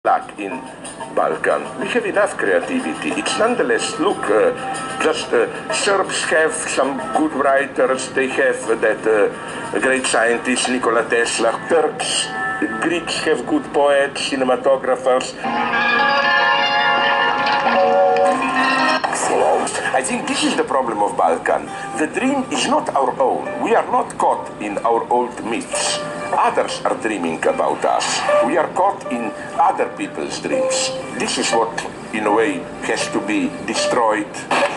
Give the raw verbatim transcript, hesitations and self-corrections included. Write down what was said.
lack in Balkan. We have enough creativity. It's nonetheless, look, uh, just uh, Serbs have some good writers, they have uh, that uh, great scientist Nikola Tesla, Turks, Greeks have good poets, cinematographers. I think this is the problem of Balkan. The dream is not our own. We are not caught in our old myths. Others are dreaming about us. We are caught in other people's dreams. This is what, in a way, has to be destroyed.